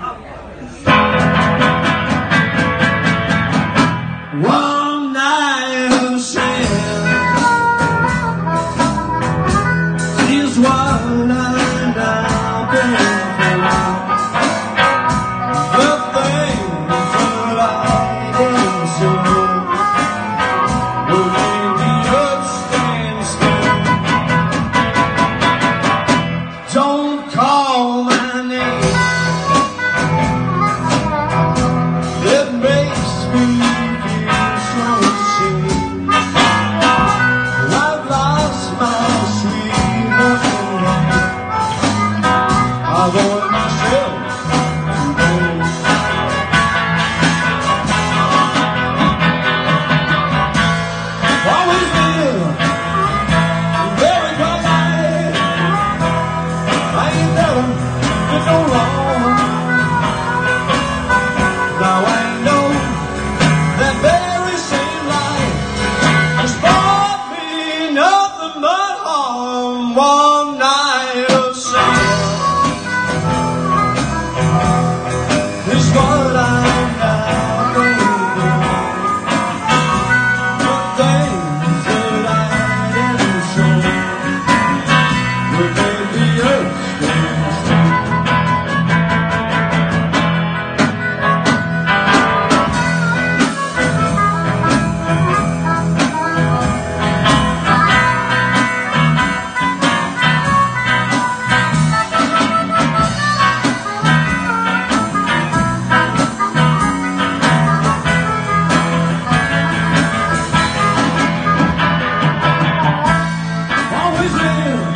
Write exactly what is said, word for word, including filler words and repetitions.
One night of sand is what I now been for. The things that I didn't see will make the earth stand still. Don't call my name, it makes me avoid myself today. Always been very quiet. I ain't never been no wrong. Now I know that very same life has brought me nothing but harm. One night of sand is what I'm now thinking. The things that I didn't show will make the earth stand still. Always been